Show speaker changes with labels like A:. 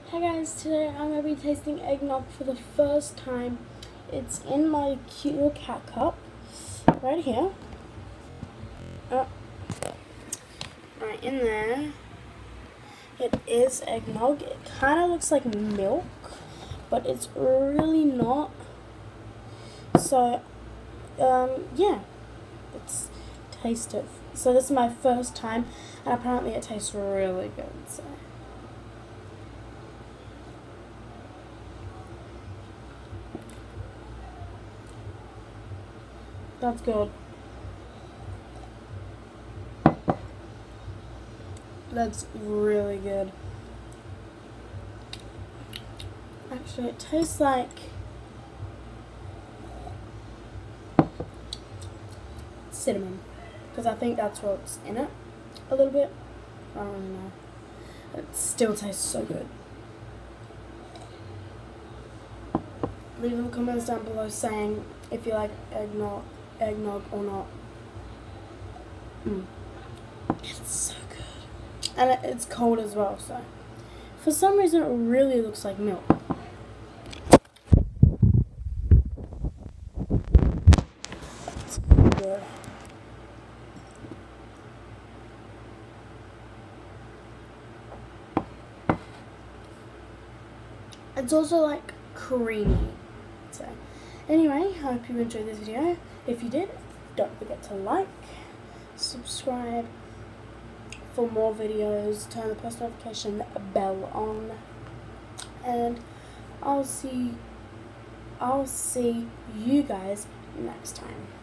A: Hi guys, today I'm going to be tasting eggnog for the first time. It's in my cute little cat cup, right here. Right in there. It is eggnog. It kind of looks like milk, but it's really not. So, yeah, let's taste it. So this is my first time, and apparently it tastes really good, so. That's good. That's really good. Actually, it tastes like cinnamon, because I think that's what's in it a little bit. I don't really know. It still tastes so good. Leave them comments down below saying if you like eggnog or not. It's so good. And it's cold as well, so. For some reason, it really looks like milk. It's good. It's also like creamy. So, anyway, I hope you enjoyed this video. If you did, don't forget to like, subscribe for more videos, turn the post notification bell on, and I'll see you guys next time.